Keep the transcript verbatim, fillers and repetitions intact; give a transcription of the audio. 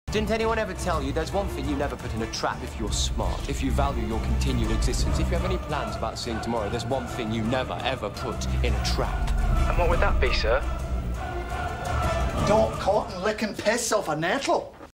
Didn't anyone ever tell you there's one thing you never put in a trap if you're smart, if you value your continued existence, if you have any plans about seeing tomorrow, there's one thing you never, ever put in a trap. And what would that be, sir? Don't cotton lick and piss off a nettle.